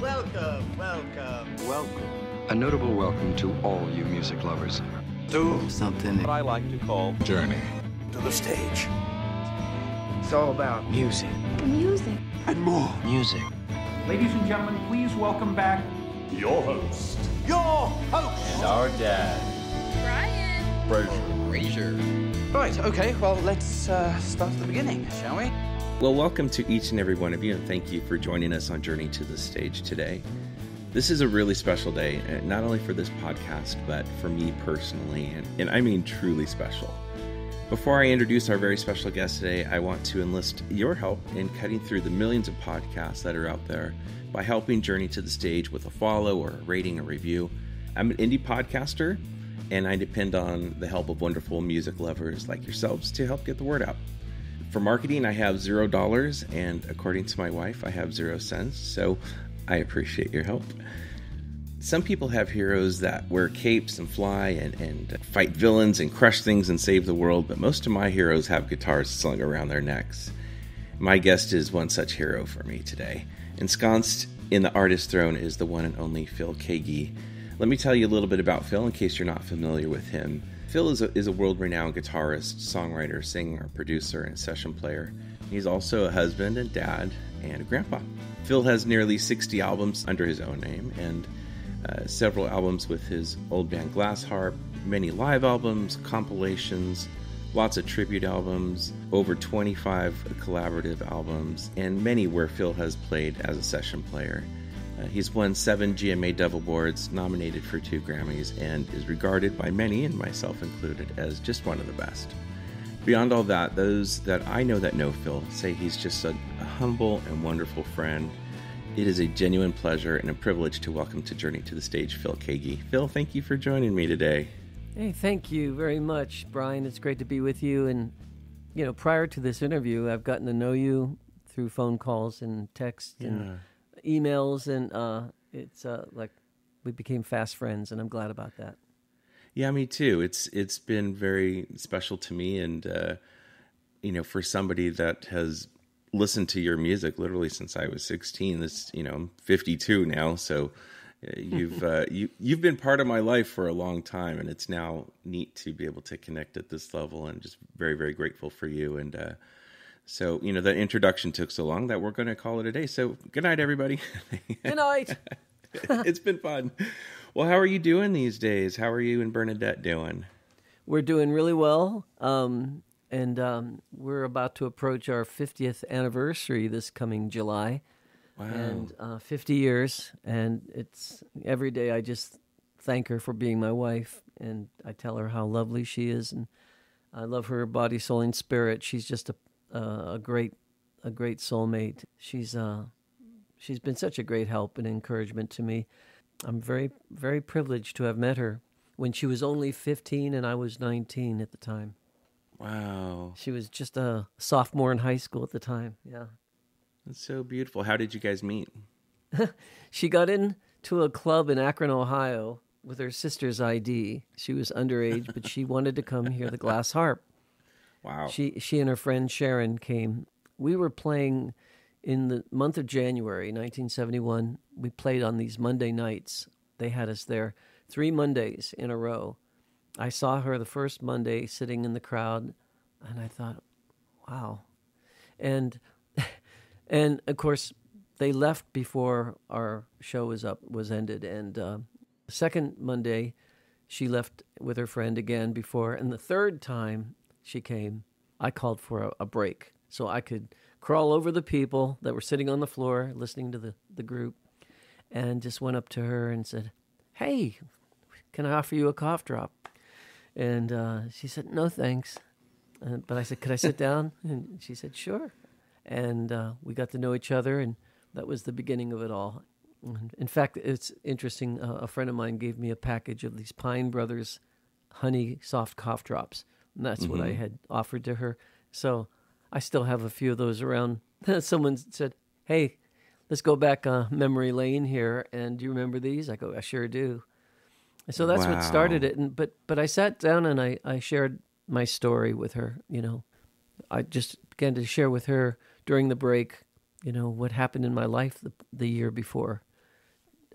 Welcome. A notable welcome to all you music lovers. To something What I like to call Journey to the stage. It's all about music. Music. And more. music. Ladies and gentlemen, please welcome back Your host. Your host. and our dad, Fraser. Right, okay, well, let's start at the beginning, shall we? Well, welcome to each and every one of you, and thank you for joining us on Journey to the Stage today. This is a really special day, not only for this podcast, but for me personally, and I mean truly special. Before I introduce our very special guest today, I want to enlist your help in cutting through the millions of podcasts that are out there by helping Journey to the Stage with a follow or a rating or review. I'm an indie podcaster, and I depend on the help of wonderful music lovers like yourselves to help get the word out. For marketing, I have $0, and according to my wife, I have 0 cents, so I appreciate your help. Some people have heroes that wear capes and fly and fight villains and crush things and save the world, but most of my heroes have guitars slung around their necks. My guest is one such hero for me today. Ensconced in the artist throne is the one and only Phil Keaggy. Let me tell you a little bit about Phil in case you're not familiar with him. Phil is a world-renowned guitarist, songwriter, singer, producer, and session player. He's also a husband and dad and a grandpa. Phil has nearly 60 albums under his own name and several albums with his old band Glass Harp, many live albums, compilations, lots of tribute albums, over 25 collaborative albums, and many where Phil has played as a session player. He's won 7 GMA Dove Awards, nominated for 2 Grammys, and is regarded by many, and myself included, as just one of the best. Beyond all that, those that I know that know Phil say he's just a humble and wonderful friend. It is a genuine pleasure and a privilege to welcome to Journey to the Stage Phil Keaggy. Phil, thank you for joining me today. Hey, thank you very much, Brian. It's great to be with you. And, prior to this interview, I've gotten to know you through phone calls and texts and emails, and it's like we became fast friends, and I'm glad about that. Yeah, me too. It's been very special to me, and for somebody that has listened to your music literally since I was 16. I'm 52 now, so you've been part of my life for a long time, and it's now neat to be able to connect at this level, and just very, very grateful for you. And so, that introduction took so long that we're going to call it a day. So good night, everybody. Good night. It's been fun. Well, how are you doing these days? How are you and Bernadette doing? We're doing really well. And we're about to approach our 50th anniversary this coming July. Wow. And 50 years. And it's every day I just thank her for being my wife. And I tell her how lovely she is. And I love her body, soul, and spirit. She's just a great soulmate. She's been such a great help and encouragement to me. I'm very, very privileged to have met her when she was only 15 and I was 19 at the time. Wow. She was just a sophomore in high school at the time. Yeah. That's so beautiful. How did you guys meet? She got into a club in Akron, Ohio with her sister's ID. She was underage, but she wanted to come hear the Glass Harp. Wow. She and her friend Sharon came. We were playing in the month of January, 1971. We played on these Monday nights. They had us there 3 Mondays in a row. I saw her the first Monday sitting in the crowd, and I thought, wow. And of course, they left before our show was ended. And the second Monday, she left with her friend again before. And the third time she came, I called for a break so I could crawl over the people that were sitting on the floor listening to the group, and just went up to her and said, "Hey, can I offer you a cough drop?" And she said, "No, thanks." But I said, "Could I sit down?" And she said, "Sure." And we got to know each other, and that was the beginning of it all. In fact, it's interesting. A friend of mine gave me a package of these Pine Brothers honey soft cough drops, and that's what I had offered to her. So I still have a few of those around. Someone said, "Hey, let's go back memory lane here, and do you remember these?" I go, "I sure do." So that's what started it. And but I sat down and I shared my story with her. I just began to share with her during the break, what happened in my life the year before.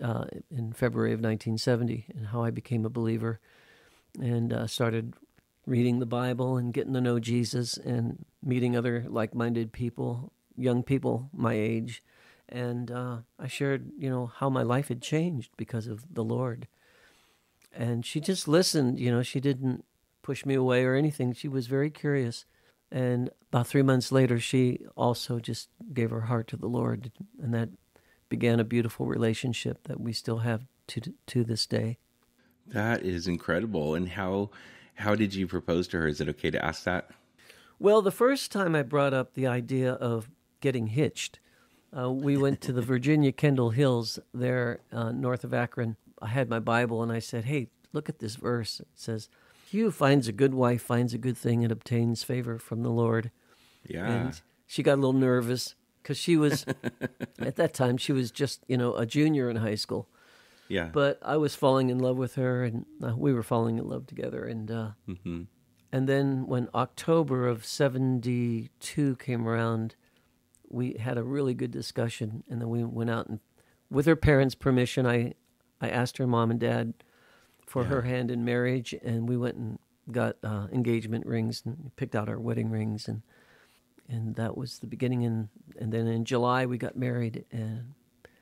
in February of 1970, and how I became a believer and started reading the Bible and getting to know Jesus and meeting other like-minded people, young people my age. And I shared, how my life had changed because of the Lord. And she just listened, she didn't push me away or anything. She was very curious. And about 3 months later, she also just gave her heart to the Lord. And that began a beautiful relationship that we still have to this day. That is incredible. And how did you propose to her? Is it okay to ask that? Well, the first time I brought up the idea of getting hitched, we went to the Virginia Kendall Hills there north of Akron. I had my Bible and I said, hey, look at this verse. It says, he who finds a good wife finds a good thing and obtains favor from the Lord. Yeah. And she got a little nervous because she was, at that time, she was just, a junior in high school. Yeah. But I was falling in love with her, and we were falling in love together. And and then when October of 72 came around, we had a really good discussion, and then we went out and, with her parents' permission, I asked her mom and dad for her hand in marriage, and we went and got engagement rings and picked out our wedding rings, and that was the beginning. And then in July we got married, and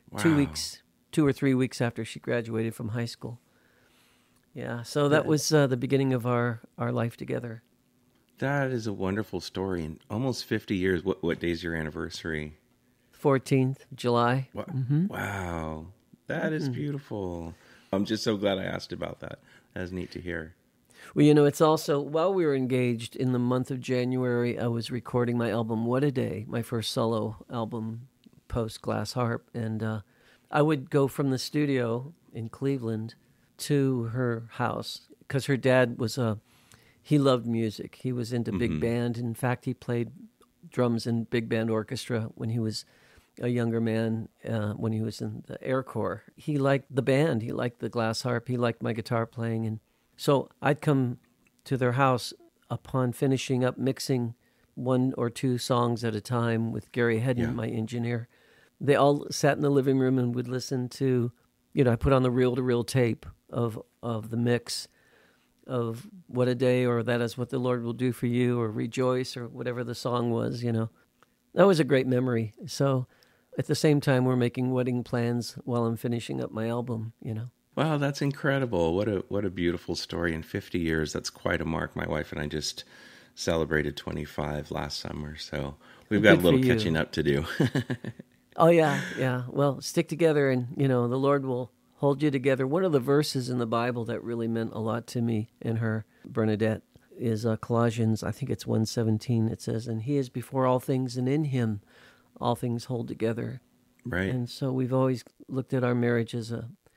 2 or 3 weeks after she graduated from high school. Yeah, so that was the beginning of our life together. That is a wonderful story. And almost 50 years. What day is your anniversary? 14th July. Wow. That is beautiful. I'm just so glad I asked about that. That's neat to hear. Well, it's also, while we were engaged in the month of January, I was recording my album, What a Day, my first solo album, post Glass Harp. And I would go from the studio in Cleveland to her house because her dad was he loved music. He was into big band. In fact, he played drums in big band orchestra when he was a younger man, when he was in the Air Corps. He liked the band. He liked the Glass Harp. He liked my guitar playing. And so I'd come to their house upon finishing up mixing 1 or 2 songs at a time with Gary Hedden, my engineer. They all sat in the living room and would listen to, I put on the reel-to-reel tape of the mix of What a Day, or That Is What the Lord Will Do for You, or Rejoice, or whatever the song was, That was a great memory. So at the same time, we're making wedding plans while I'm finishing up my album, Wow, that's incredible. What a beautiful story. In 50 years, that's quite a mark. My wife and I just celebrated 25 last summer, so we've got a little catching up to do. Oh, yeah. Well, stick together, and, the Lord will hold you together. One of the verses in the Bible that really meant a lot to me and her, Bernadette, is Colossians, I think it's 1:17. It says, and he is before all things, and in him all things hold together. Right. And so we've always looked at our marriage as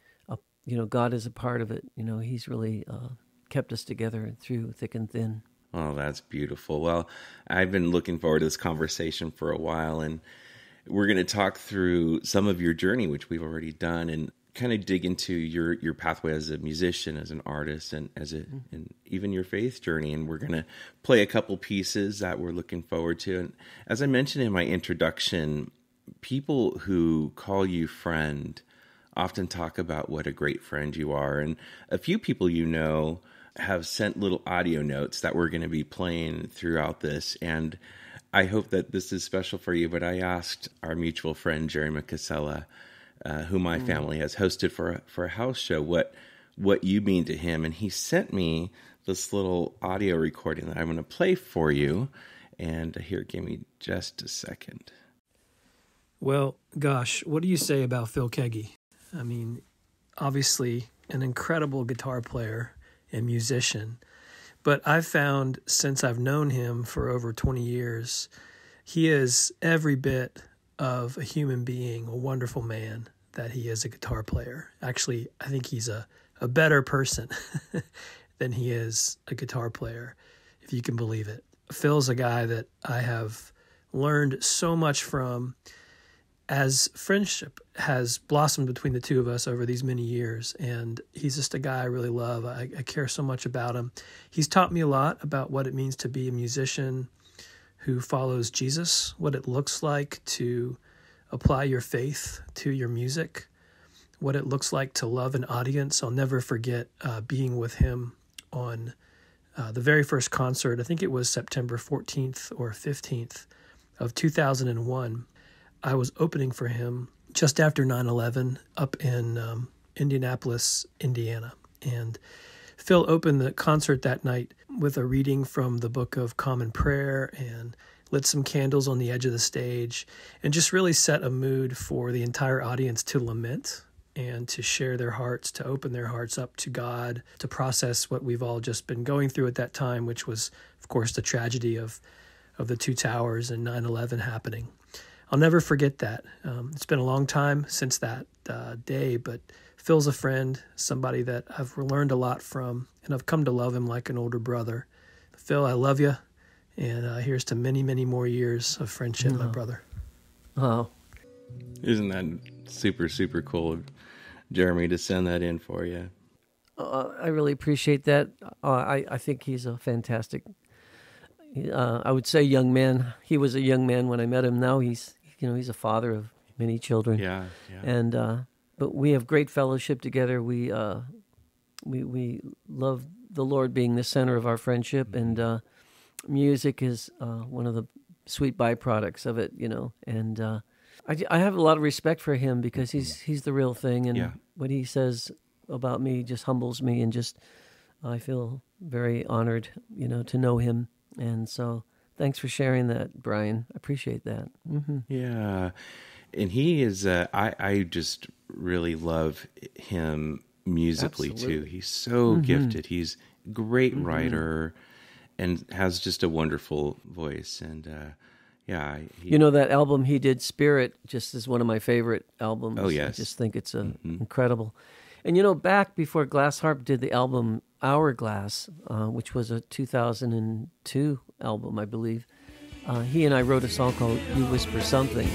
God is a part of it. He's really kept us together through thick and thin. Oh, that's beautiful. Well, I've been looking forward to this conversation for a while, and we're going to talk through some of your journey, which we've already done, and kind of dig into your pathway as a musician, as an artist, and and even your faith journey. And we're going to play a couple pieces that we're looking forward to. And as I mentioned in my introduction, people who call you friend often talk about what a great friend you are. And a few people have sent little audio notes that we're going to be playing throughout this. And I hope that this is special for you, but I asked our mutual friend, Jerry McCasella, who my family has hosted for a house show, what you mean to him. And he sent me this little audio recording that I'm going to play for you. And here, give me just a second. Well, gosh, what do you say about Phil Keaggy? I mean, obviously an incredible guitar player and musician. But I've found, since I've known him for over 20 years, he is every bit of a human being, a wonderful man, that he is a guitar player. Actually, I think he's a better person than he is a guitar player, if you can believe it. Phil's a guy that I have learned so much from, as friendship has blossomed between the two of us over these many years. And he's just a guy I really love. I care so much about him. He's taught me a lot about what it means to be a musician who follows Jesus, what it looks like to apply your faith to your music, what it looks like to love an audience. I'll never forget being with him on the very first concert. I think it was September 14th or 15th of 2001. I was opening for him just after 9/11 up in Indianapolis, Indiana. And Phil opened the concert that night with a reading from the Book of Common Prayer and lit some candles on the edge of the stage and just really set a mood for the entire audience to lament and to share their hearts, to open their hearts up to God, to process what we've all just been going through at that time, which was, of course, the tragedy of the Two Towers and 9/11 happening. I'll never forget that. It's been a long time since that day, but Phil's a friend, somebody that I've learned a lot from, and I've come to love him like an older brother. Phil, I love you, and here's to many, many more years of friendship, my brother. Oh. Isn't that super, super cool of Jeremy to send that in for you? I really appreciate that. I think he's a fantastic, I would say, young man. He was a young man when I met him. Now he's a father of many children. Yeah. And but we have great fellowship together. We love the Lord being the center of our friendship, and music is one of the sweet byproducts of it, And I have a lot of respect for him because he's the real thing, and what he says about me just humbles me, and just I feel very honored, to know him. And so, thanks for sharing that, Brian. I appreciate that. Mm-hmm. Yeah, and he is. I just really love him musically too. He's so gifted. He's a great writer and has just a wonderful voice. And that album he did, Spirit, just is one of my favorite albums. Oh yes, I just think it's incredible. And back before Glass Harp did the album Hourglass, which was a 2002 album, I believe, he and I wrote a song called "You Whisper Something."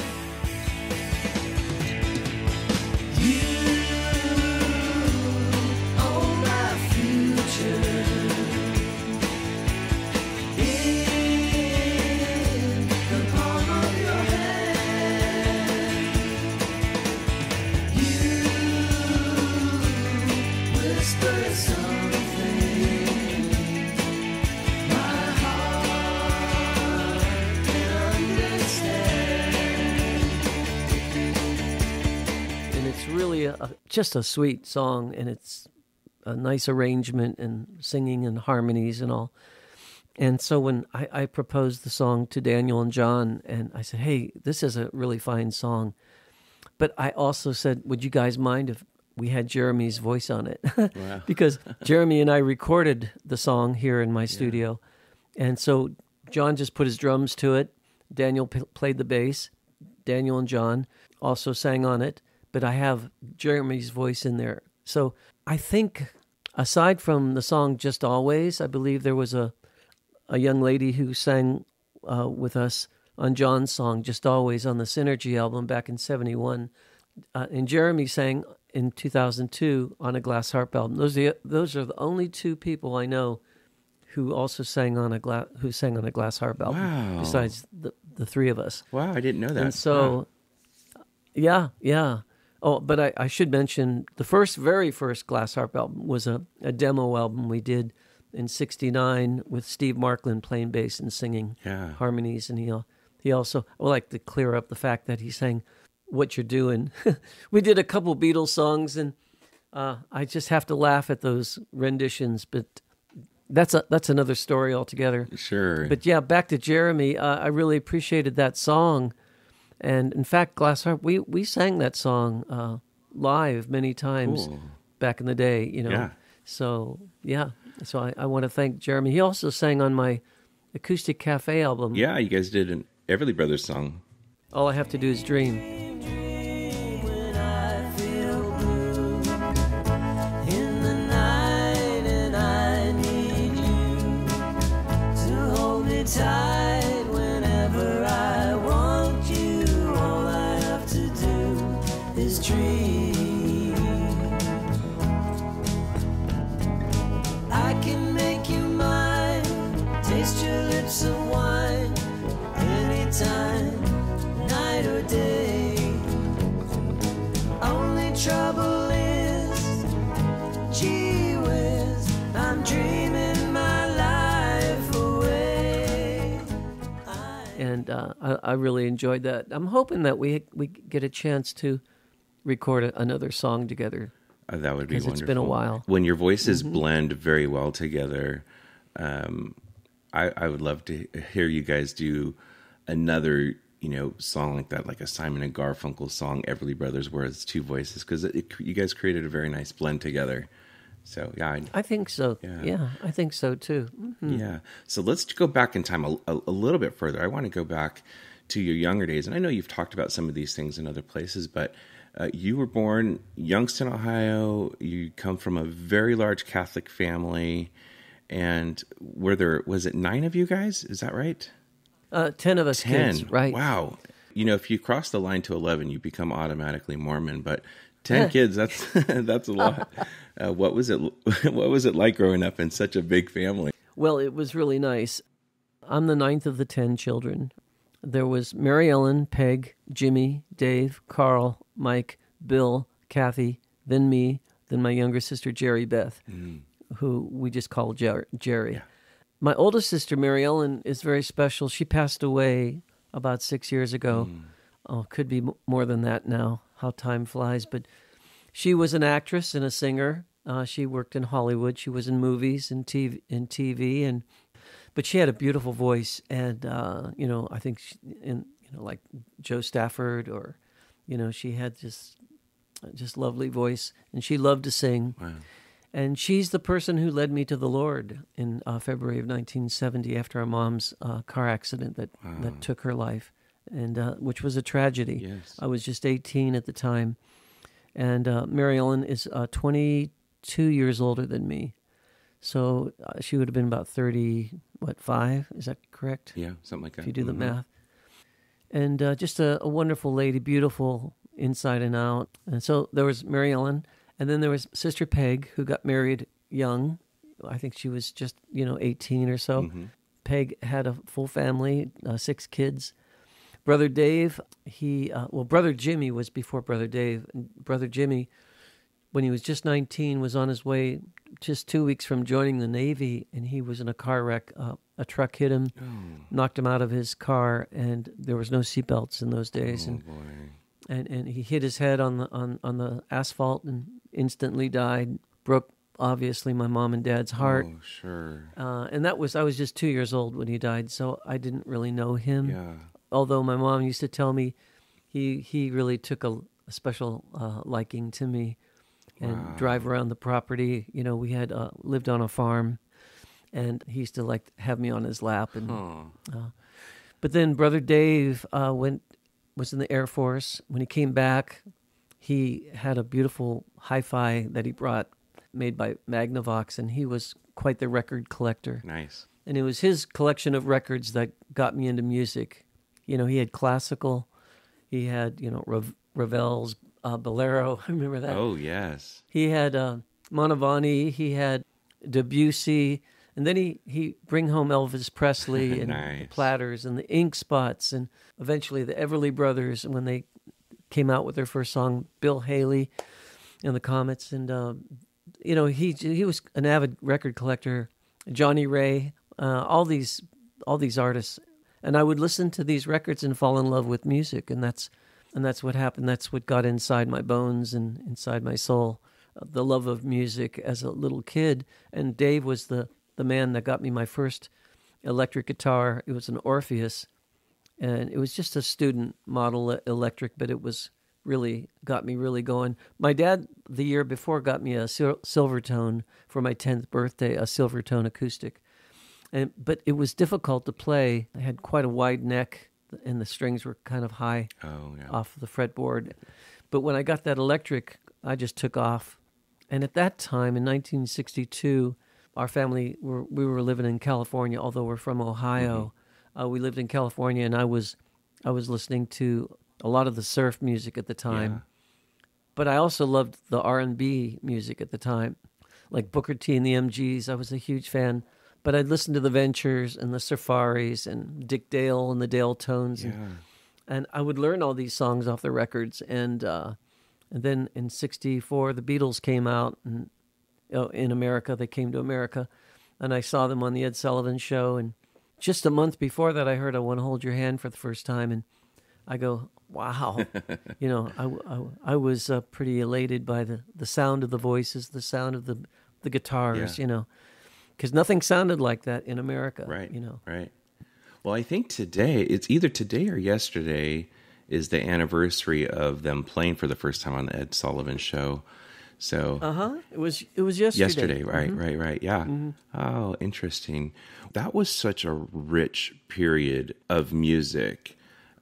Just a sweet song, and it's a nice arrangement and singing and harmonies and all. And so when I proposed the song to Daniel and John, and I said, hey, this is a really fine song, but I also said, would you guys mind if we had Jeremy's voice on it? Wow. Because Jeremy and I recorded the song here in my studio. And so John just put his drums to it. Daniel played the bass. Daniel and John also sang on it. But I have Jeremy's voice in there. So I think, aside from the song Just Always, I believe there was a young lady who sang with us on John's song Just Always on the Synergy album back in 1971. And Jeremy sang in 2002 on a Glass Harp album. Those are the only two people I know who also sang on a Glass Harp album, wow. Besides the three of us. Wow, I didn't know that. And so, yeah. Oh, but I should mention the very first Glass Harp album was a demo album we did in 1969 with Steve Markland playing bass and singing harmonies. And he also, I would like to clear up the fact that he sang What You're Doing. We did a couple Beatles songs, and I just have to laugh at those renditions, but that's another story altogether. Sure. But yeah, back to Jeremy. I really appreciated that song. And in fact, Glass Harp, we sang that song live many times back in the day, Yeah. So, yeah. So I want to thank Jeremy. He also sang on my Acoustic Cafe album. Yeah, you guys did an Everly Brothers song. All I Have to Do Is Dream. When I feel blue in the night and I need you to hold me tight whenever I want you. All I have to do is dream. I can make you mine, taste your lips of wine anytime, night or day. Only try And I really enjoyed that. I'm hoping that we get a chance to record another song together. That would be wonderful. It's been a while. When your voices blend very well together, I would love to hear you guys do another, song like that, like a Simon and Garfunkel song, Everly Brothers, where it's two voices, because you guys created a very nice blend together. So, yeah. I think so. Yeah, I think so, too. Mm-hmm. Yeah. So let's go back in time a little bit further. I want to go back to your younger days. And I know you've talked about some of these things in other places, but you were born Youngstown, Ohio. You come from a very large Catholic family. And was it 9 of you guys? Is that right? 10 of us 10. Kids, right. Wow. If you cross the line to 11, you become automatically Mormon, but 10 kids, that's a lot. What was it like growing up in such a big family? Well, it was really nice. I'm the 9th of the 10 children. There was Mary Ellen, Peg, Jimmy, Dave, Carl, Mike, Bill, Kathy, then me, then my younger sister, Jerry Beth, who we just call Jerry. Yeah. My oldest sister, Mary Ellen, is very special. She passed away about 6 years ago. Oh, could be more than that now, how time flies. But she was an actress and a singer. She worked in Hollywood. She was in movies and TV, but she had a beautiful voice. And I think like Joe Stafford, or she had just lovely voice, and she loved to sing. Wow. And she's the person who led me to the Lord in February of 1970 after our mom's car accident that took her life, and which was a tragedy. Yes. I was just 18 at the time. And Mary Ellen is 22 years older than me. So she would have been about 5? Is that correct? Yeah, something like that. If you do the math. And just a wonderful lady, beautiful inside and out. And so there was Mary Ellen. And then there was Sister Peg, who got married young. I think she was just, 18 or so. Mm-hmm. Peg had a full family, 6 kids. Brother Dave, Brother Jimmy was before Brother Dave. And Brother Jimmy, when he was just 19, was on his way just 2 weeks from joining the Navy, and he was in a car wreck. A truck hit him, knocked him out of his car, and there was no seatbelts in those days. Oh, and boy. And he hit his head on the asphalt and instantly died. Broke, obviously, my mom and dad's heart. Oh, sure. And I was just 2 years old when he died, so I didn't really know him. Yeah. Although my mom used to tell me he really took a special liking to me, and drive around the property. We had lived on a farm, and he used to like have me on his lap. And but then Brother Dave was in the Air Force. When he came back, he had a beautiful hi-fi that he brought, made by Magnavox, and he was quite the record collector. Nice. And it was his collection of records that got me into music. He had classical, he had, Ravel's Bolero. I remember that. Oh, yes. He had Mantovani, he had Debussy, and then he bring home Elvis Presley and Nice. The Platters and the Ink Spots, and eventually the Everly Brothers when they came out with their first song, Bill Haley and the Comets, and he was an avid record collector. Johnny Ray, all these artists, and I would listen to these records and fall in love with music, and that's what happened. That's what got inside my bones and inside my soul, the love of music as a little kid. And Dave was the man that got me my first electric guitar. It was an Orpheus, and it was just a student model electric, but it was really got me really going. My dad, the year before, got me a Silvertone for my 10th birthday, a Silvertone acoustic. But it was difficult to play. I had quite a wide neck, and the strings were kind of high off the fretboard. But when I got that electric, I just took off. And at that time, in 1962, our family, we were living in California, although we're from Ohio. We lived in California, and I was listening to a lot of the surf music at the time. Yeah. But I also loved the R&B music at the time, like Booker T and the MGs. I was a huge fan. But I'd listen to the Ventures and the Safaris and Dick Dale and the Dale Tones. And I would learn all these songs off the records. And then in 1964, the Beatles came out and in America. They came to America. And I saw them on the Ed Sullivan Show. And just a month before that, I heard "I Want to Hold Your Hand" for the first time, and I go, wow. You know, I was pretty elated by the sound of the voices, the sound of the guitars, you know, because nothing sounded like that in America. Right, you know. Right. Well, I think today, it's either today or yesterday, is the anniversary of them playing for the first time on the Ed Sullivan Show. So it was yesterday. Yesterday, right, right, yeah. Mm-hmm. Oh, interesting. That was such a rich period of music,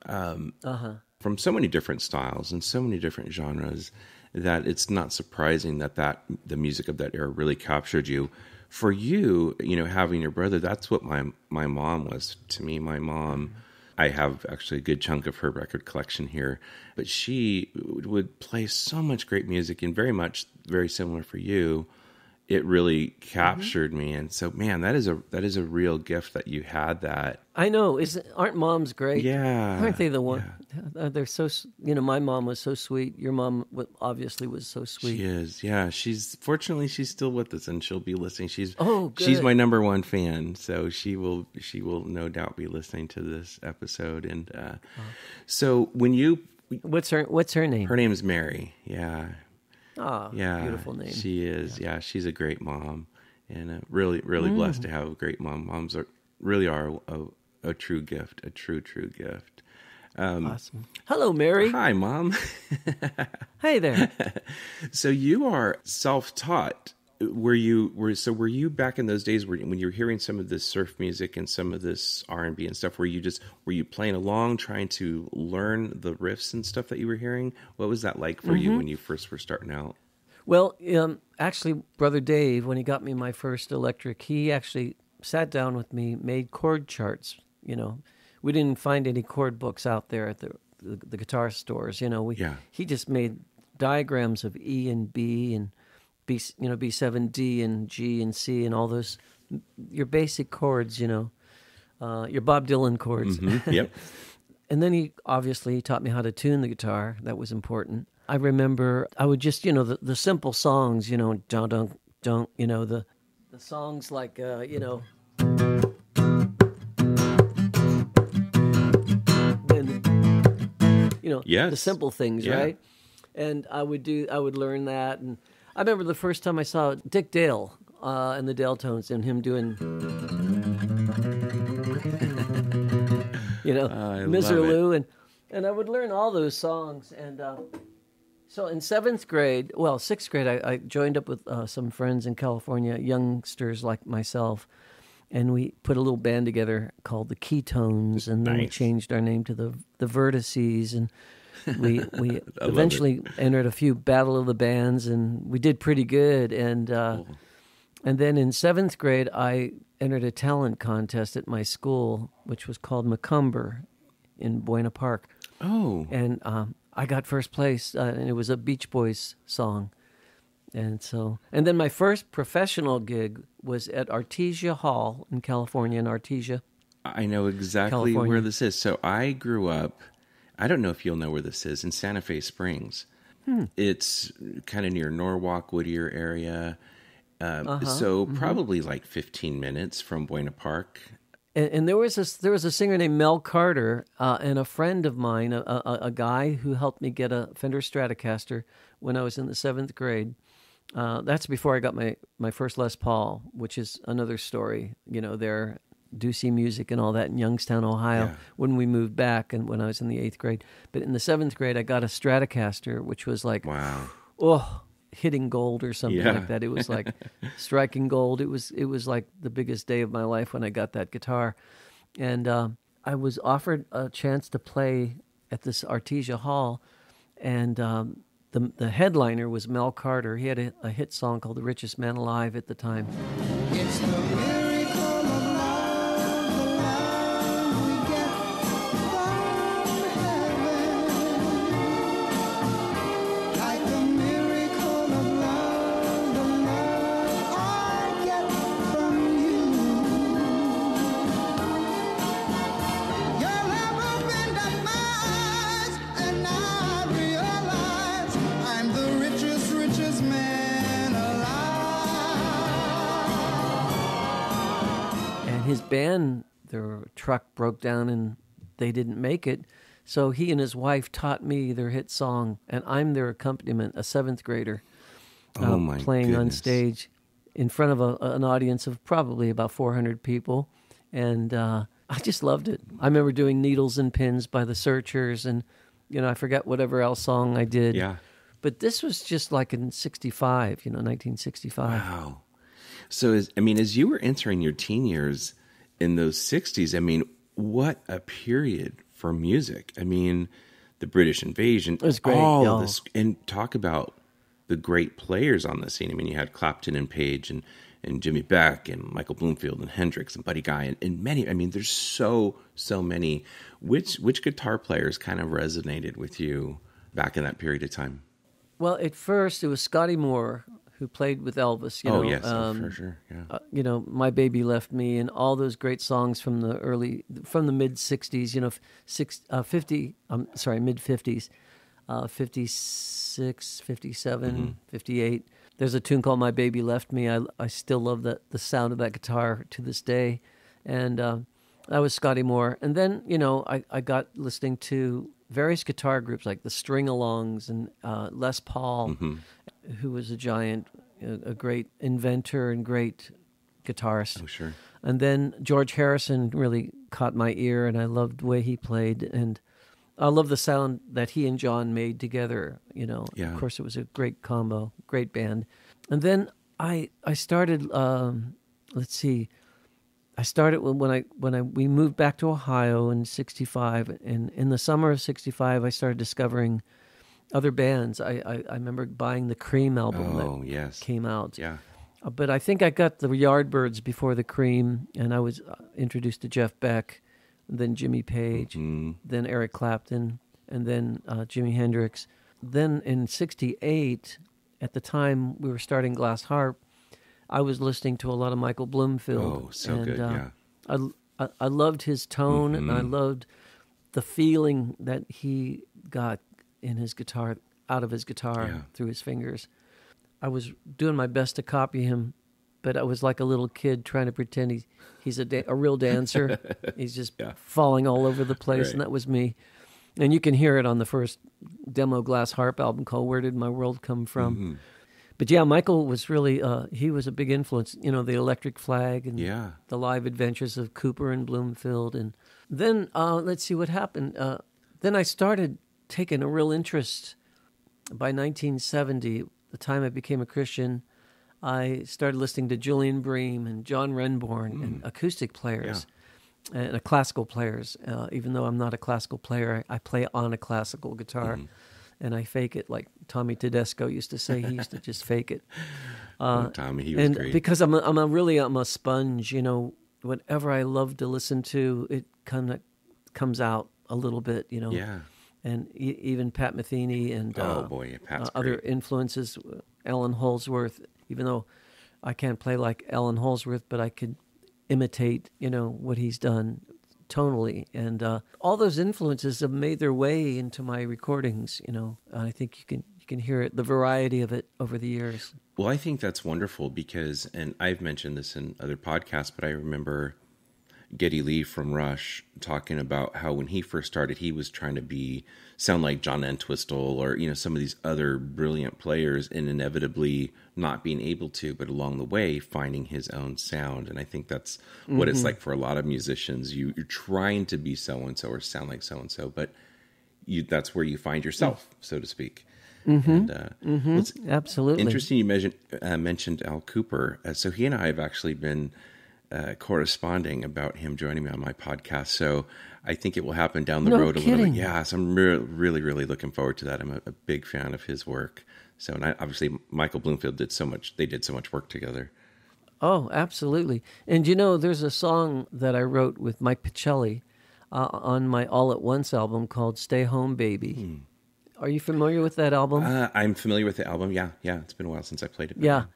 from so many different styles and so many different genres, that it's not surprising that the music of that era really captured you. For you, you know, having your brother, that's what my mom was to me. My mom, I have actually a good chunk of her record collection here, but she would play so much great music, and very similar for you. It really captured me, and so man, that is a real gift that you had that. I know. Aren't moms great? Yeah, aren't they the one? Yeah. They're so. You know, my mom was so sweet. Your mom obviously was so sweet. She is. Yeah, she's still with us, and she'll be listening. She's my number one fan, so she will no doubt be listening to this episode. And so when you, what's her name? Her name is Mary. Yeah. Oh, yeah, beautiful name. She is. Yeah, she's a great mom, and really blessed to have a great mom. Moms really are a true gift, a true gift. Awesome. Hello, Mary. Hi, Mom. Hey there. So you are self-taught. Were you back in those days when you were hearing some of this surf music and some of this R&B and stuff? Were you playing along, trying to learn the riffs and stuff that you were hearing? What was that like for you when you first were starting out? Well, actually, Brother Dave, when he got me my first electric, he actually sat down with me, made chord charts. You know, we didn't find any chord books out there at the guitar stores. You know, he just made diagrams of E and B and B7, D and G and C and all those, your basic chords, you know, your Bob Dylan chords. Mm-hmm. Yep. And then he taught me how to tune the guitar. That was important. I remember I would just, you know, the simple songs, you know, don't, you know, the songs like, you know, and, you know, the simple things, right? And I would learn that. And I remember the first time I saw Dick Dale and the Dale Tones and him doing, you know, Miserlou, and I would learn all those songs. And so in sixth grade, I joined up with some friends in California, youngsters like myself, and we put a little band together called the Ketones, and then we changed our name to the Vertices, and we eventually entered a few Battle of the Bands, and we did pretty good. And then in seventh grade, I entered a talent contest at my school, which was called Macumber in Buena Park. Oh, and I got first place, and it was a Beach Boys song. And then my first professional gig was at Artesia Hall in California, in Artesia. I know exactly where this is. So I grew up, I don't know if you'll know where this is, in Santa Fe Springs. It's kind of near Norwalk, Whittier area. Probably like 15 minutes from Buena Park. And there was a singer named Mel Carter, and a friend of mine, a guy who helped me get a Fender Stratocaster when I was in the seventh grade. That's before I got my first Les Paul, which is another story. You know, their Ducey Music and all that in Youngstown, Ohio, when we moved back and when I was in the eighth grade. But in the seventh grade, I got a Stratocaster, which was like, hitting gold or something like that. It was like striking gold. It was like the biggest day of my life when I got that guitar. And I was offered a chance to play at this Artesia Hall, and the headliner was Mel Carter. He had a hit song called "The Richest Man Alive" at the time. It's the miracle of love, the love we get from heaven. Like the miracle of love, the love I get from you. Your love opened up my eyes, and I realize I'm the richest man alive. And his band their truck broke down and they didn't make it. So he and his wife taught me their hit song, and I'm their accompaniment, a 7th grader, playing on stage in front of an audience of probably about 400 people. And I just loved it. I remember doing Needles and Pins by the Searchers, and, I forget whatever else song I did. Yeah. But this was just like in 65, 1965. Wow. So, as you were entering your teen years in those 60s, what a period for music. The British invasion, it was great, all of this, and talk about the great players on the scene. You had Clapton and Page and Jimmy Beck and Michael Bloomfield and Hendrix and Buddy Guy and many. There's so many. Which guitar players kind of resonated with you back in that period of time? Well, at first it was Scotty Moore, who played with Elvis. Yes, for sure. Yeah. My Baby Left Me, and all those great songs from the mid '60s. Mid '50s, 56, 57, 58. There's a tune called My Baby Left Me. I still love the sound of that guitar to this day, and that was Scotty Moore. And then I got listening to various guitar groups like the String-Alongs and Les Paul, who was a giant, a great inventor and great guitarist. Oh, sure. And then George Harrison really caught my ear, and I loved the way he played, and I love the sound that he and John made together. Yeah. Of course, it was a great combo, great band. And then I started. I started when we moved back to Ohio in '65, and in the summer of '65, I started discovering other bands. I remember buying the Cream album that came out. Yeah. But I think I got the Yardbirds before the Cream, and I was introduced to Jeff Beck, then Jimmy Page, then Eric Clapton, and then Jimi Hendrix. Then in '68, at the time we were starting Glass Harp, I was listening to a lot of Michael Bloomfield. Oh, so good, yeah. I loved his tone, and I loved the feeling that he got in his guitar, out of his guitar, through his fingers. I was doing my best to copy him, but I was like a little kid trying to pretend he's a real dancer. He's just falling all over the place, Right. And that was me. And you can hear it on the first demo Glass Harp album called Where Did My World Come From? But yeah, Michael was really, he was a big influence, the Electric Flag and the live adventures of Cooper and Bloomfield. And then, let's see what happened. Then I started taking a real interest. By 1970, the time I became a Christian, I started listening to Julian Bream and John Renbourn and acoustic players and classical players. Even though I'm not a classical player, I play on a classical guitar. And I fake it, like Tommy Tedesco used to say. He used to just fake it. Tommy, he was great. Because I'm a sponge. Whatever I love to listen to, it kind of comes out a little bit. Yeah. And even Pat Metheny and Pat's other great. influences, Alan Holdsworth. Even though I can't play like Alan Holdsworth, but I could imitate, what he's done tonally, and all those influences have made their way into my recordings. I think you can hear it, the variety of it over the years. Well, I think that's wonderful because, and I've mentioned this in other podcasts, but I remember Geddy Lee from Rush talking about how when he first started, he was trying to sound like John Entwistle or, some of these other brilliant players, and inevitably not being able to, but along the way, finding his own sound. And I think that's what it's like for a lot of musicians. You're trying to be so-and-so or sound like so-and-so, but that's where you find yourself, so to speak. And, it's absolutely interesting you mentioned Al Cooper. So he and I have actually been corresponding about him joining me on my podcast. So I think it will happen down the road a little bit. Yeah, so I'm really, really looking forward to that. I'm a big fan of his work. So, and obviously Michael Bloomfield did so much work together. Oh, absolutely. And there's a song that I wrote with Mike Pichelli on my All at Once album called Stay Home Baby. Are you familiar with that album? I'm familiar with the album. Yeah. It's been a while since I played it.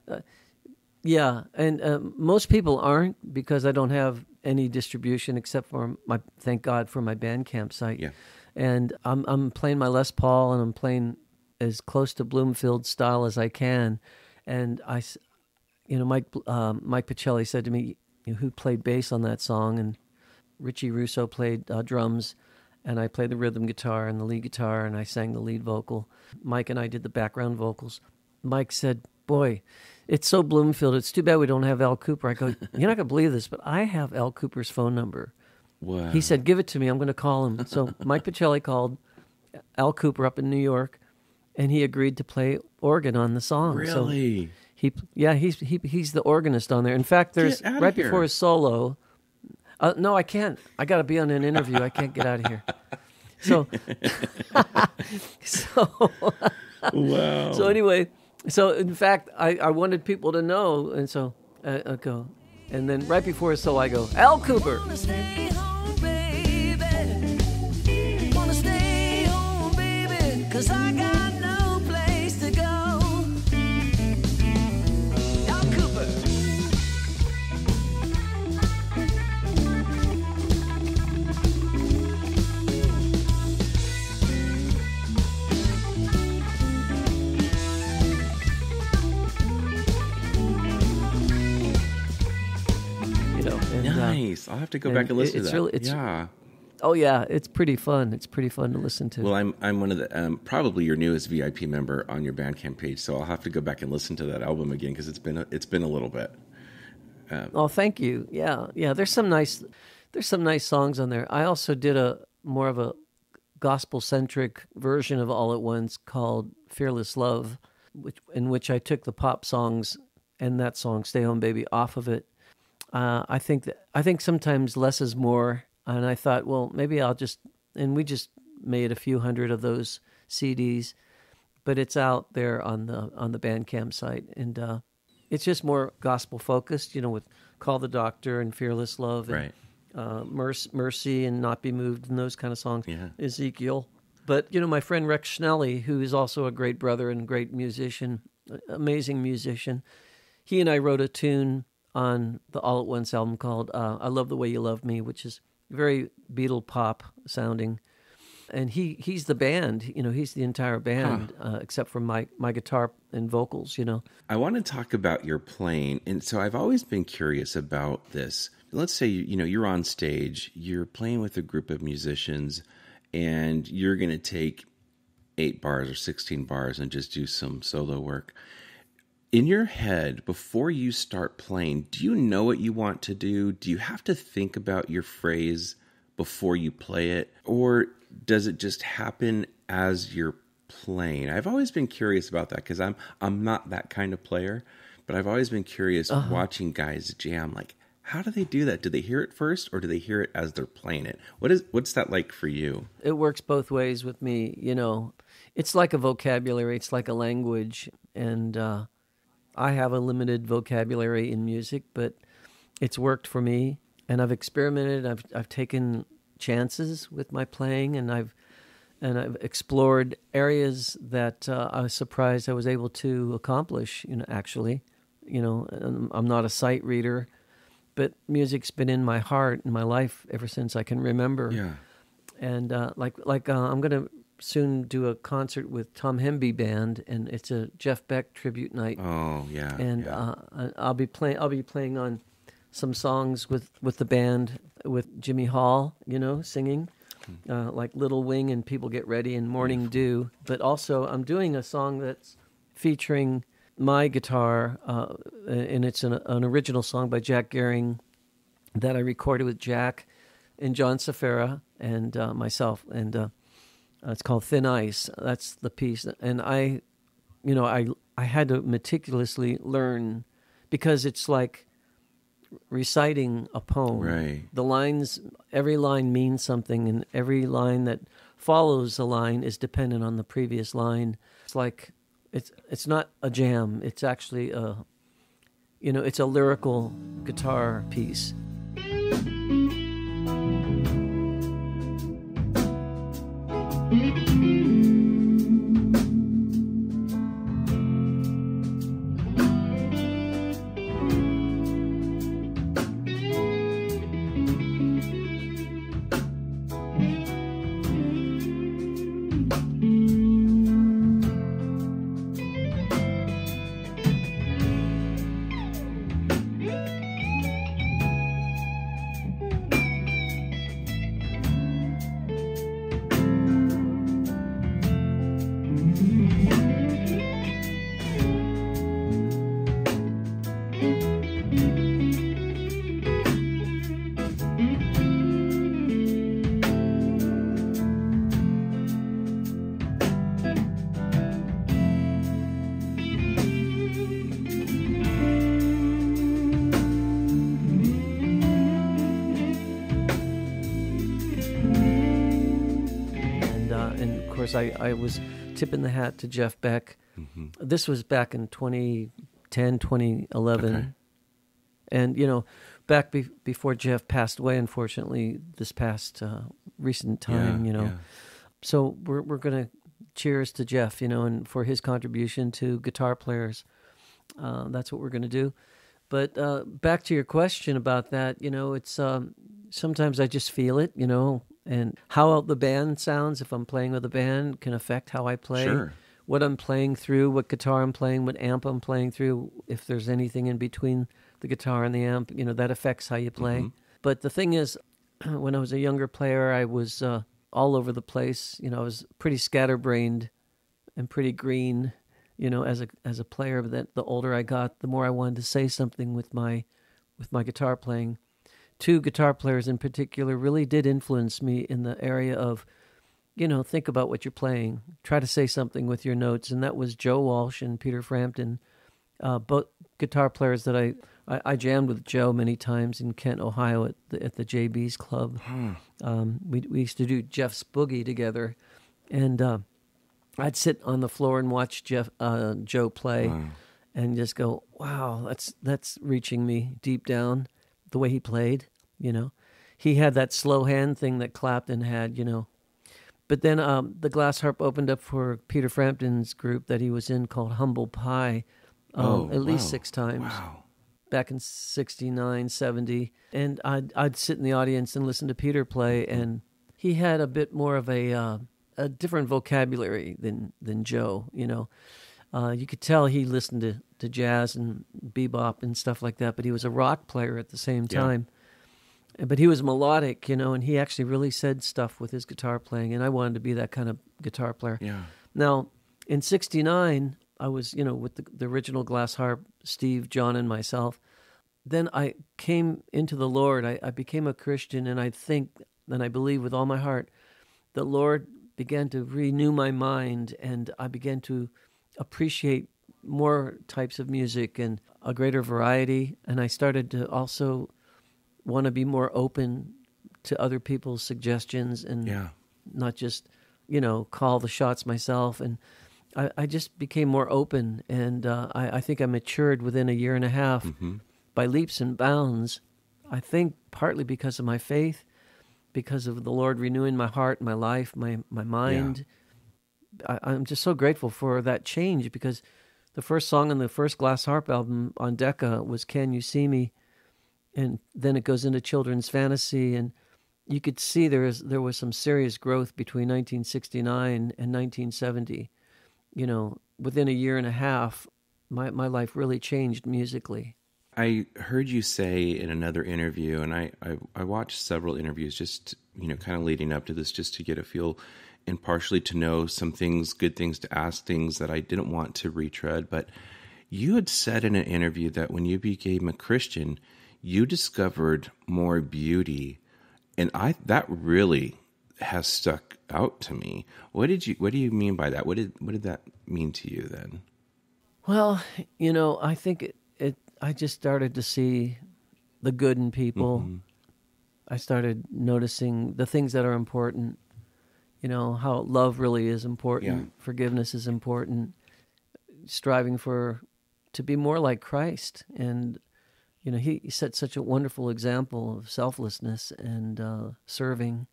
Yeah. And most people aren't, because I don't have any distribution except for thank God for my Bandcamp site. Yeah. And I'm playing my Les Paul, and I'm playing as close to Bloomfield style as I can. And Mike Pichelli said to me, who played bass on that song, and Richie Russo played drums, and I played the rhythm guitar and the lead guitar, and I sang the lead vocal. Mike and I did the background vocals. Mike said, "Boy, it's so Bloomfield. It's too bad we don't have Al Cooper." I go, "You're not going to believe this, but I have Al Cooper's phone number." Wow. He said, "Give it to me. I'm going to call him." So Mike Pacelli called Al Cooper up in New York, and he agreed to play organ on the song. Really? So he's the organist on there. In fact, there's right before his solo. No, I can't. I got to be on an interview. I can't get out of here. So, wow. So anyway, in fact, I wanted people to know, and so I go, and then right before his solo, I go, Al Cooper. Wanna stay home, baby. Wanna stay home, baby. 'Cause I got no place to go. Al Cooper. Nice. I'll have to go back and listen to that. Yeah. Oh yeah, it's pretty fun. It's pretty fun to listen to. Well, I'm one of the probably your newest VIP member on your Bandcamp page, so I'll have to go back and listen to that album again because it's been a little bit. Oh, thank you. Yeah. There's some nice songs on there. I also did a more of a gospel centric version of All at Once called Fearless Love, in which I took the pop songs and that song Stay Home Baby off of it. I think sometimes less is more, and I thought, well, maybe we just made a few hundred of those CDs, but it's out there on the Bandcamp site, and it's just more gospel focused, with Call the Doctor and Fearless Love, and Mercy and Not Be Moved and those kind of songs. Yeah. Ezekiel, but my friend Rex Schnelly, who is also a great brother and great musician, amazing musician, he and I wrote a tune on the All at Once album called I Love the Way You Love Me, which is very Beatle pop sounding. And he's the band, he's the entire band, except for my guitar and vocals, I want to talk about your playing. And so I've always been curious about this. Let's say, you're on stage, you're playing with a group of musicians, and you're going to take 8 bars or 16 bars and just do some solo work. In your head, before you start playing, do you know what you want to do? Do you have to think about your phrase before you play it? Or does it just happen as you're playing? I've always been curious about that because I'm not that kind of player, but I've always been curious watching guys jam. Like, how do they do that? Do they hear it first or do they hear it as they're playing it? What's that like for you? It works both ways with me, It's like a vocabulary. It's like a language. And I have a limited vocabulary in music, but it's worked for me, and I've experimented. I've taken chances with my playing, and I've explored areas that I was surprised I was able to accomplish. Actually, I'm not a sight reader, but music's been in my heart and my life ever since I can remember. Yeah, and I'm gonna soon do a concert with Tom Hemby Band, and it's a Jeff Beck tribute night. Oh yeah, and I'll be playing on some songs with the band, with Jimmy Hall, singing like Little Wing and People Get Ready and Morning Dew. But also I'm doing a song that's featuring my guitar, and it's an original song by Jack Gehring that I recorded with Jack and John Safera and myself, and it's called Thin Ice. That's the piece. And I had to meticulously learn, because it's like reciting a poem. Right. The lines, every line means something, and every line that follows a line is dependent on the previous line. It's like, it's not a jam. It's actually it's a lyrical guitar piece. And of course, I was tipping the hat to Jeff Beck. Mm-hmm. This was back in 2010, 2011. Okay. And, you know, back before Jeff passed away, unfortunately, this past recent time, you know. Yeah. So we're going to cheers to Jeff, you know, and for his contribution to guitar players. That's what we're going to do. But back to your question about that, you know, it's sometimes I just feel it, you know, and how the band sounds, if I'm playing with a band, can affect how I play. Sure. What I'm playing through, what guitar I'm playing, what amp I'm playing through, if there's anything in between the guitar and the amp, you know, that affects how you play. Mm-hmm. But the thing is, when I was a younger player, I was all over the place. You know, I was pretty scatterbrained and pretty green, you know, as a player. But the older I got, the more I wanted to say something with my guitar playing. Two guitar players in particular really did influence me in the area of, you know, think about what you're playing. Try to say something with your notes. And that was Joe Walsh and Peter Frampton, both guitar players that I jammed with Joe many times in Kent, Ohio at the JB's Club. We used to do Jeff's Boogie together. And I'd sit on the floor and watch Joe play and just go, wow, that's reaching me deep down, the way he played, you know. He had that slow hand thing that Clapton had, you know. But then the glass harp opened up for Peter Frampton's group that he was in called Humble Pie at least 6 times. Wow. Back in 69, 70. And I'd sit in the audience and listen to Peter play, and he had a bit more of a different vocabulary than Joe, you know. You could tell he listened to jazz and bebop and stuff like that, but he was a rock player at the same time. Yeah. But he was melodic, you know, and he actually really said stuff with his guitar playing, and I wanted to be that kind of guitar player. Yeah. Now, in 69, I was, you know, with the original glass harp, Steve, John, and myself. Then I came into the Lord. I became a Christian, and I think, and I believe with all my heart, the Lord began to renew my mind, and I began to appreciate more types of music and a greater variety, and I started to also want to be more open to other people's suggestions and not just, you know, call the shots myself. And I just became more open, and I think I matured within a year and a half by leaps and bounds. I think partly because of my faith, because of the Lord renewing my heart, my life, my mind. Yeah. I'm just so grateful for that change, because the first song on the first Glass Harp album on Decca was Can You See Me? And then it goes into Children's Fantasy, and you could see there was some serious growth between 1969 and 1970. You know, within a year and a half, my life really changed musically. I heard you say in another interview, and I watched several interviews just, you know, kind of leading up to this, just to get a feel and partially to know some things, good things to ask, things that I didn't want to retread. But you had said in an interview that when you became a Christian, you discovered more beauty, and that really has stuck out to me. What do you mean by that? What did that mean to you then? Well, you know, I think I just started to see the good in people. Mm-hmm. I started noticing the things that are important. You know, how love really is important, forgiveness is important, striving to be more like Christ. And you know, he set such a wonderful example of selflessness and serving.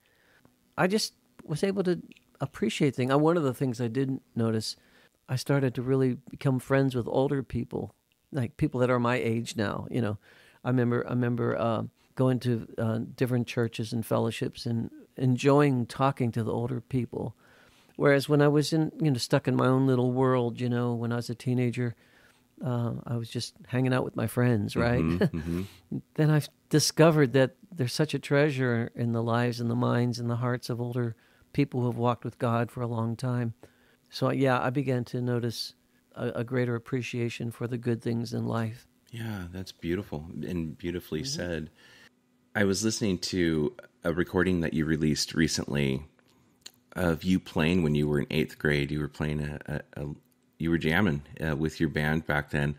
I just was able to appreciate things. One of the things I didn't notice, I started to really become friends with older people, like people that are my age now. You know, I remember going to different churches and fellowships and enjoying talking to the older people. Whereas when I was stuck in my own little world, you know, when I was a teenager, I was just hanging out with my friends, right? Mm-hmm. Then I discovered that there's such a treasure in the lives and the minds and the hearts of older people who have walked with God for a long time. So, I began to notice a greater appreciation for the good things in life. Yeah, that's beautiful and beautifully said. I was listening to a recording that you released recently of you playing when you were in 8th grade. You were playing you were jamming with your band back then.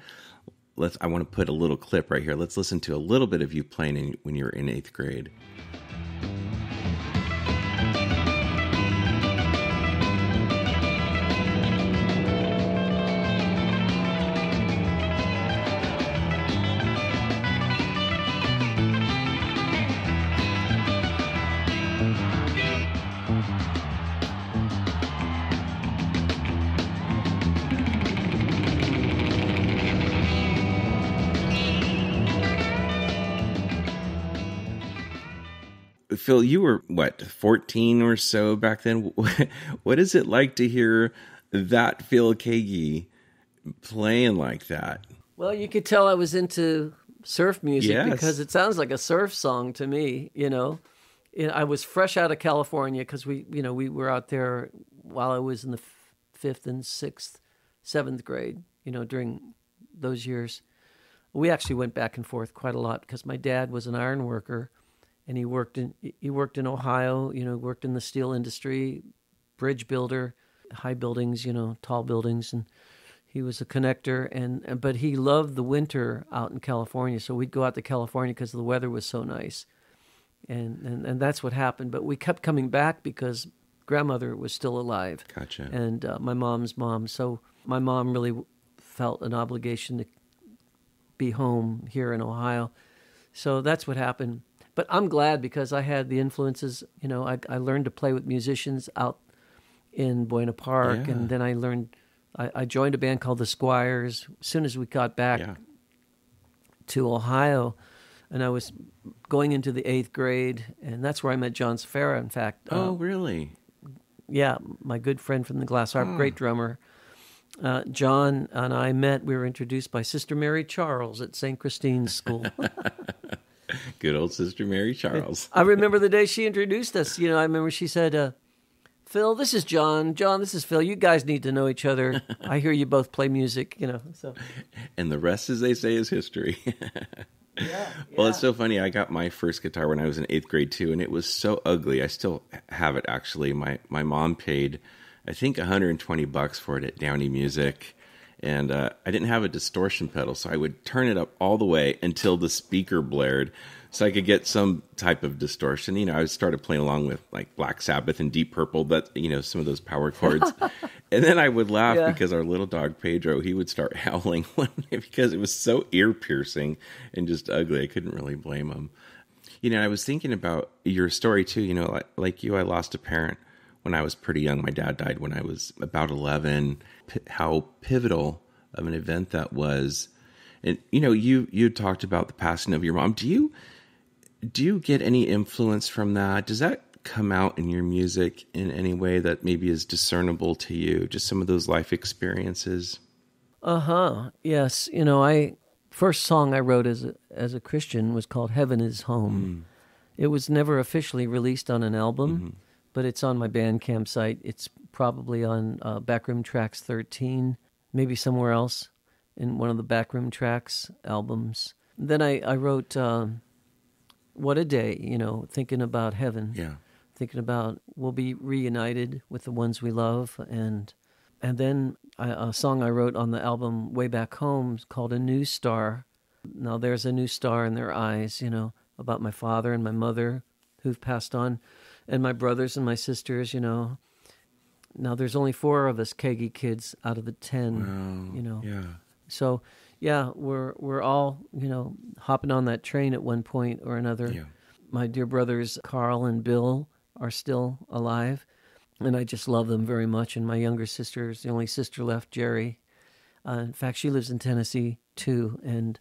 I want to put a little clip right here. Let's listen to a little bit of you playing when you were in 8th grade. Phil, you were, 14 or so back then? What is it like to hear that Phil Keaggy playing like that? Well, you could tell I was into surf music Yes. because it sounds like a surf song to me, I was fresh out of California because we were out there while I was in the 5th and 6th, 7th grade, during those years. We actually went back and forth quite a lot because my dad was an iron worker, and he worked in Ohio, worked in the steel industry, bridge builder, high buildings, tall buildings, and he was a connector, but he loved the winter out in California, so we'd go out to California because the weather was so nice. And that's what happened. But we kept coming back because grandmother was still alive. Gotcha. And my mom's mom. So my mom really felt an obligation to be home here in Ohio. So that's what happened. But I'm glad because I had the influences. I learned to play with musicians out in Buena Park. Yeah. And then I joined a band called the Squires as soon as we got back to Ohio. And I was going into the 8th grade, and that's where I met John Safara, in fact. Oh, really? Yeah, my good friend from the Glass Harp, great drummer. John and I met. We were introduced by Sister Mary Charles at St. Christine's School. Good old Sister Mary Charles. I remember the day she introduced us. I remember she said, Phil, this is John. John, this is Phil. You guys need to know each other. I hear you both play music, So. And the rest, as they say, is history. Well, it's so funny. I got my first guitar when I was in 8th grade too, and it was so ugly. I still have it, actually. My mom paid, I think, $120 for it at Downey Music, and I didn't have a distortion pedal, so I would turn it up all the way until the speaker blared, so I could get some type of distortion. I started playing along with like Black Sabbath and Deep Purple, some of those power chords. And then I would laugh because our little dog, Pedro, he would start howling one day because it was so ear-piercing and just ugly. I couldn't really blame him. I was thinking about your story too. Like you, I lost a parent when I was pretty young. My dad died when I was about 11. How pivotal of an event that was. And, you talked about the passing of your mom. Do you get any influence from that? Does that come out in your music in any way that maybe is discernible to you? Just some of those life experiences? Yes. First song I wrote as a Christian was called Heaven is Home. It was never officially released on an album, but it's on my Bandcamp site. It's probably on Backroom Tracks 13, maybe somewhere else in one of the Backroom Tracks albums. Then I wrote What a Day, thinking about heaven. Yeah. Thinking about we'll be reunited with the ones we love. And then a song I wrote on the album way back home called A New Star. Now there's a new star in their eyes, about my father and my mother who've passed on, and my brothers and my sisters, Now there's only 4 of us Keaggy kids out of the 10, Wow. Yeah. So, we're all, hopping on that train at one point or another. Yeah. My dear brothers, Carl and Bill, are still alive, and I just love them very much. And my younger sister is the only sister left, Jerry. In fact, she lives in Tennessee, too, and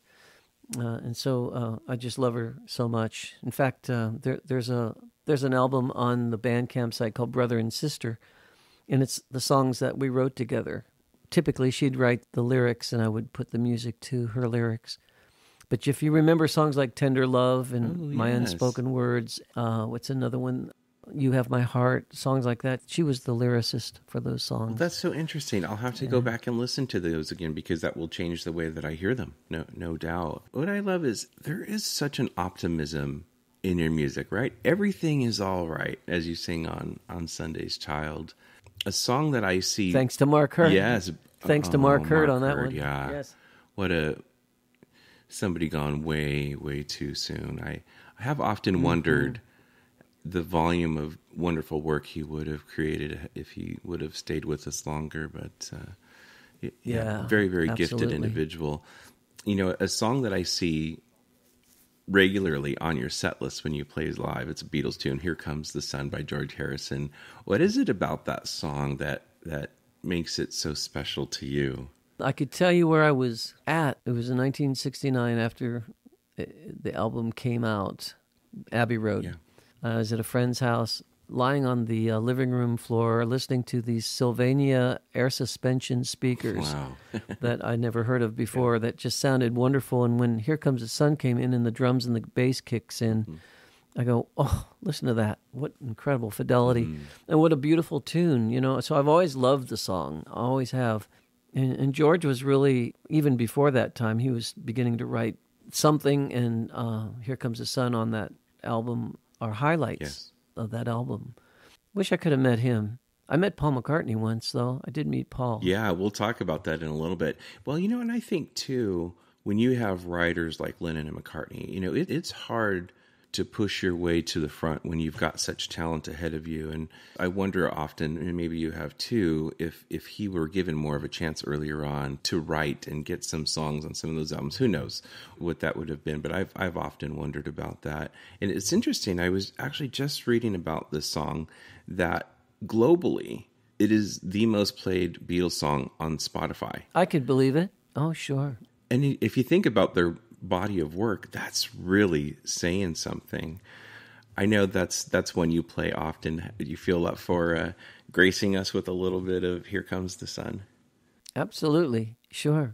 so I just love her so much. In fact, there's an album on the Bandcamp site called Brother and Sister, and it's the songs that we wrote together. Typically, she'd write the lyrics, and I would put the music to her lyrics. But if you remember songs like Tender Love and My Unspoken Words, what's another one? You Have My Heart, songs like that. She was the lyricist for those songs. Well, that's so interesting. I'll have to go back and listen to those again because that will change the way that I hear them. No doubt. What I love is there is such an optimism in your music, right? Everything is all right, as you sing on Sunday's Child. A song that I see... Thanks to Mark Hurd. Yes. Thanks to Mark Hurd on that one. Yeah. Yes. What somebody gone way, way too soon. I have often wondered the volume of wonderful work he would have created if he would have stayed with us longer. But very, very gifted individual. A song that I see regularly on your set list when you play live, it's a Beatles tune, Here Comes the Sun by George Harrison. What is it about that song that makes it so special to you? I could tell you where I was at. It was in 1969 after the album came out, Abbey Road. Yeah. I was at a friend's house, lying on the living room floor, listening to these Sylvania air suspension speakers that I never heard of before that just sounded wonderful. And when Here Comes the Sun came in and the drums and the bass kicks in, I go, oh, listen to that. What incredible fidelity. And what a beautiful tune, you know. So I've always loved the song, I always have. And George was really, even before that time, he was beginning to write something, and Here Comes the Sun on that album are highlights of that album. Wish I could have met him. I met Paul McCartney once, though. I did meet Paul. Yeah, we'll talk about that in a little bit. Well, you know, and I think, too, when you have writers like Lennon and McCartney, you know, it's hard to push your way to the front when you've got such talent ahead of you. And I wonder often, and maybe you have too, if he were given more of a chance earlier on to write and get some songs on some of those albums, who knows what that would have been. But I've often wondered about that. And it's interesting, I was actually just reading about this song that globally, it is the most played Beatles song on Spotify. I could believe it. Oh, sure. And if you think about their body of work, that's really saying something. I know that's one you play often. You feel up for gracing us with a little bit of Here Comes the Sun? Absolutely, sure.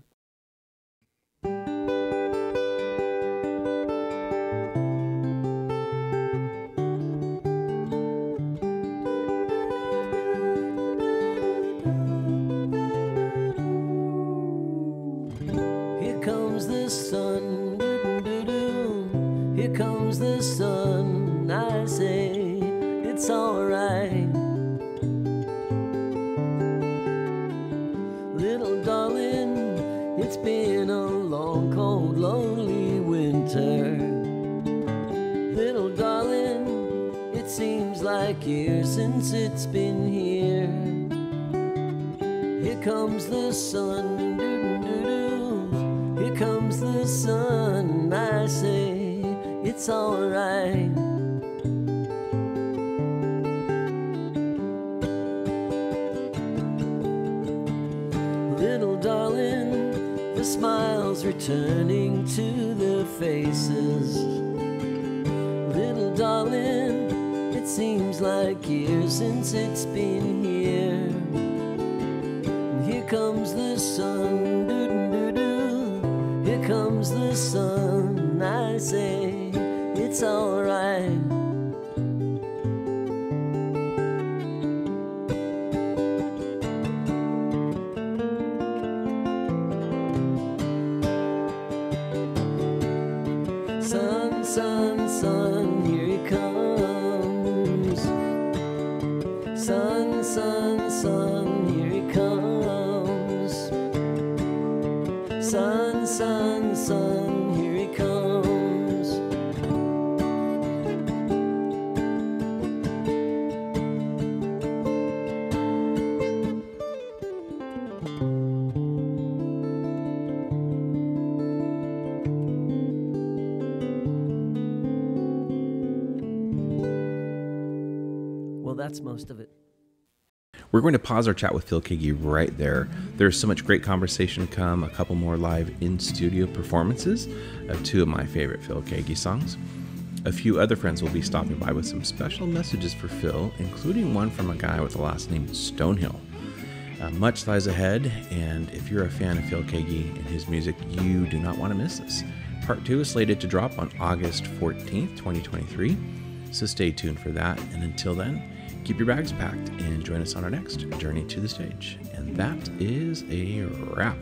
Here comes the sun, doo-doo-doo-doo. Here comes the sun, I say, it's alright. Little darling, it's been a long, cold, lonely winter. Little darling, it seems like years since it's been here. Here comes the sun, doo-doo-doo-doo. Here comes the sun, I say, it's alright. Little darling, the smiles returning to their faces. Little darling, it seems like years since it's been here. And here comes the sun, doo-doo-doo-doo. Here comes the sun, I say, it's alright. Sun, sun, sun, here he comes. Sun, sun, sun, here he comes. Sun, sun, sun, here he comes. Well, that's most of it. We're going to pause our chat with Phil Keaggy right there. There's so much great conversation to come, a couple more live in-studio performances of two of my favorite Phil Keaggy songs. A few other friends will be stopping by with some special messages for Phil, including one from a guy with the last name Stonehill. Much lies ahead, and if you're a fan of Phil Keaggy and his music, you do not want to miss this. Part 2 is slated to drop on August 14th, 2023, so stay tuned for that. And until then, keep your bags packed and join us on our next Journey to the Stage. And that is a wrap.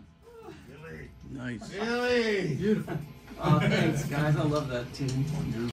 Nice. Really? Beautiful. Oh, thanks, guys. I love that tune.